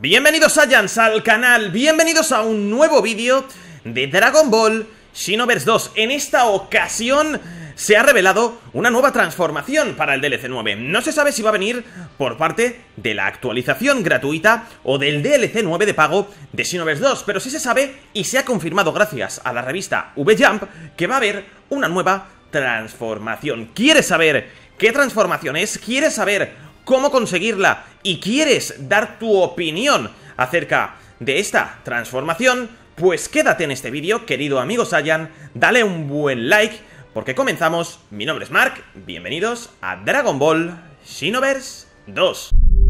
Bienvenidos Saiyans al canal, bienvenidos a un nuevo vídeo de Dragon Ball Xenoverse 2. En esta ocasión se ha revelado una nueva transformación para el DLC 9. No se sabe si va a venir por parte de la actualización gratuita o del DLC 9 de pago de Xenoverse 2, pero sí se sabe y se ha confirmado gracias a la revista V-Jump que va a haber una nueva transformación. ¿Quieres saber qué transformación es? ¿Quieres saber cómo conseguirla? ¿Y quieres dar tu opinión acerca de esta transformación? Pues quédate en este vídeo, querido amigo Saiyan, dale un buen like, porque comenzamos. Mi nombre es Mark, bienvenidos a Dragon Ball Xenoverse 2.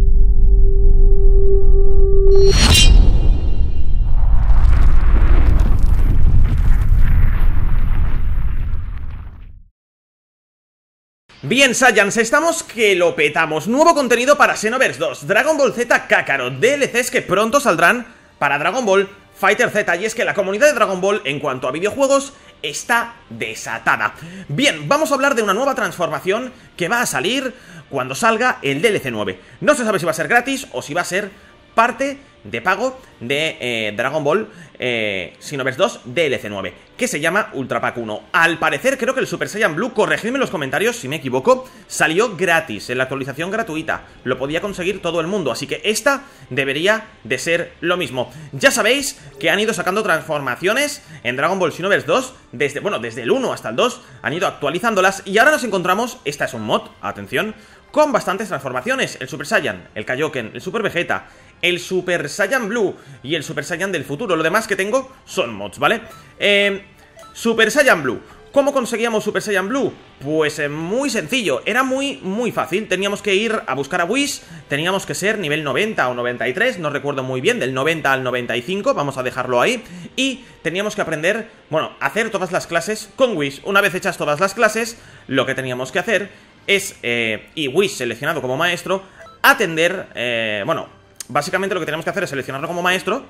Bien, Saiyans, estamos que lo petamos. Nuevo contenido para Xenoverse 2, Dragon Ball Z Kakarot, DLCs que pronto saldrán para Dragon Ball Fighter Z. Y es que la comunidad de Dragon Ball en cuanto a videojuegos está desatada. Bien, vamos a hablar de una nueva transformación que va a salir cuando salga el DLC 9. No se sabe si va a ser gratis o si va a ser parte de pago de Dragon Ball Xenoverse 2 DLC 9, que se llama Ultra Pack 1. Al parecer creo que el Super Saiyan Blue, corregidme en los comentarios si me equivoco, salió gratis en la actualización gratuita. Lo podía conseguir todo el mundo, así que esta debería de ser lo mismo. Ya sabéis que han ido sacando transformaciones en Dragon Ball Xenoverse 2 desde el 1 hasta el 2, han ido actualizándolas y ahora nos encontramos, esta es un mod, atención, con bastantes transformaciones. El Super Saiyan, el Kaioken, el Super Vegeta, el Super Saiyan Blue y el Super Saiyan del futuro. Lo demás que tengo son mods, ¿vale? Super Saiyan Blue. ¿Cómo conseguíamos Super Saiyan Blue? Pues muy sencillo, era muy fácil. Teníamos que ir a buscar a Whis, teníamos que ser nivel 90 o 93, no recuerdo muy bien, del 90 al 95, vamos a dejarlo ahí. Y teníamos que aprender, bueno, hacer todas las clases con Whis. Una vez hechas todas las clases, lo que teníamos que hacer es, y Whis seleccionado como maestro, atender, básicamente lo que tenemos que hacer es seleccionarlo como maestro.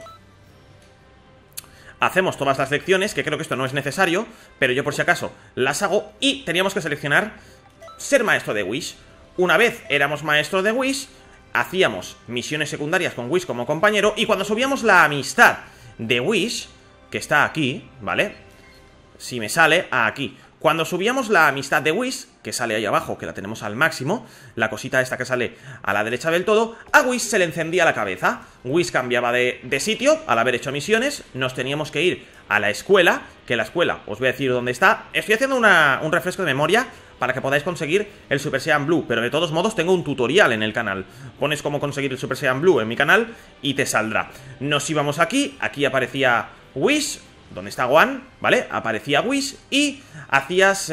Hacemos todas las lecciones, que creo que esto no es necesario, pero yo por si acaso las hago. Y teníamos que seleccionar ser maestro de Whis. Una vez éramos maestro de Whis, hacíamos misiones secundarias con Whis como compañero. Y cuando subíamos la amistad de Whis, que está aquí, ¿vale? Si me sale, aquí. Cuando subíamos la amistad de Whis, que sale ahí abajo, que la tenemos al máximo, la cosita esta que sale a la derecha del todo, a Whis se le encendía la cabeza. Whis cambiaba de sitio al haber hecho misiones, nos teníamos que ir a la escuela, que la escuela, os voy a decir dónde está. Estoy haciendo un refresco de memoria para que podáis conseguir el Super Saiyan Blue, pero de todos modos tengo un tutorial en el canal. Pones cómo conseguir el Super Saiyan Blue en mi canal y te saldrá. Nos íbamos aquí, aquí aparecía Whis, donde está Gohan, ¿vale? Aparecía Whis y hacías,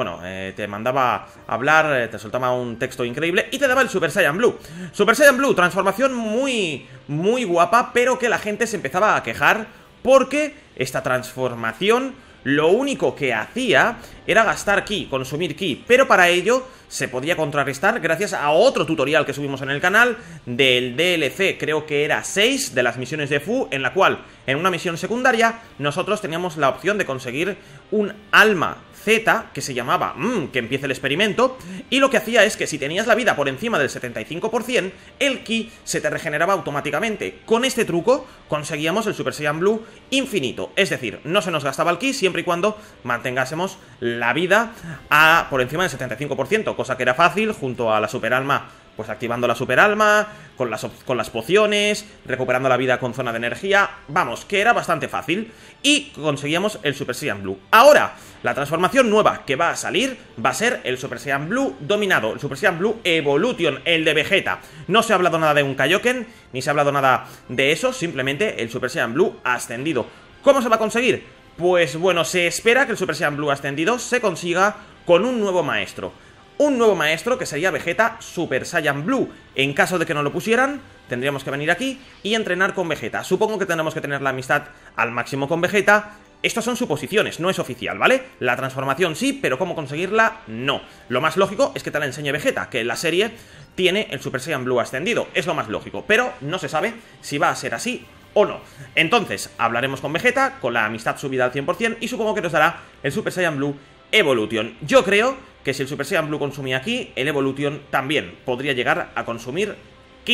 te mandaba a hablar, te soltaba un texto increíble y te daba el Super Saiyan Blue. Super Saiyan Blue, transformación muy guapa, pero que la gente se empezaba a quejar porque esta transformación lo único que hacía era gastar ki, consumir ki, pero para ello se podía contrarrestar gracias a otro tutorial que subimos en el canal del DLC, creo que era 6 de las misiones de Fu, en la cual en una misión secundaria nosotros teníamos la opción de conseguir un alma Z que se llamaba que empiece el experimento, y lo que hacía es que si tenías la vida por encima del 75%, el ki se te regeneraba automáticamente. Con este truco conseguíamos el Super Saiyan Blue infinito, es decir, no se nos gastaba el ki siempre y cuando mantengásemos la vida por encima del 75%, cosa que era fácil junto a la Super Alma, pues activando la Super Alma, con las pociones, recuperando la vida con zona de energía. Vamos, que era bastante fácil. Y conseguíamos el Super Saiyan Blue. Ahora, la transformación nueva que va a salir va a ser el Super Saiyan Blue dominado, el Super Saiyan Blue Evolution, el de Vegeta. No se ha hablado nada de un Kaioken, ni se ha hablado nada de eso, simplemente el Super Saiyan Blue ascendido. ¿Cómo se va a conseguir? Pues bueno, se espera que el Super Saiyan Blue ascendido se consiga con un nuevo maestro. Un nuevo maestro que sería Vegeta Super Saiyan Blue. En caso de que no lo pusieran, tendríamos que venir aquí y entrenar con Vegeta. Supongo que tendremos que tener la amistad al máximo con Vegeta. Estas son suposiciones, no es oficial, ¿vale? La transformación sí, pero cómo conseguirla, no. Lo más lógico es que te la enseñe Vegeta, que en la serie tiene el Super Saiyan Blue ascendido. Es lo más lógico, pero no se sabe si va a ser así o no. Entonces, hablaremos con Vegeta, con la amistad subida al 100%, y supongo que nos dará el Super Saiyan Blue Evolution. Yo creo que si el Super Saiyan Blue consumía aquí, el Evolution también podría llegar a consumir ki.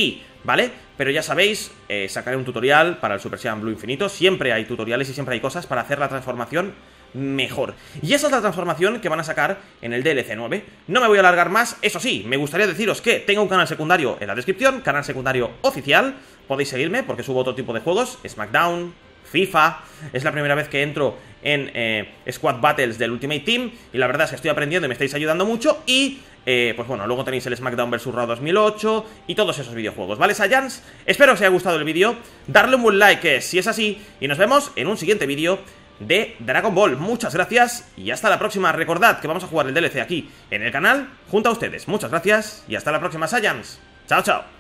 ¿vale? Pero ya sabéis, sacaré un tutorial para el Super Saiyan Blue Infinito. Siempre hay tutoriales y siempre hay cosas para hacer la transformación mejor. Y esa es la transformación que van a sacar en el DLC 9. No me voy a alargar más, eso sí, me gustaría deciros que tengo un canal secundario en la descripción, canal secundario oficial. Podéis seguirme porque subo otro tipo de juegos, SmackDown, FIFA. Es la primera vez que entro en Squad Battles del Ultimate Team y la verdad es que estoy aprendiendo y me estáis ayudando mucho. Y pues bueno, luego tenéis el SmackDown vs Raw 2008 y todos esos videojuegos, ¿vale, Saiyans? Espero que os haya gustado el vídeo, darle un buen like si es así y nos vemos en un siguiente vídeo de Dragon Ball. Muchas gracias y hasta la próxima. Recordad que vamos a jugar el DLC aquí en el canal junto a ustedes. Muchas gracias y hasta la próxima, Saiyans. Chao, chao.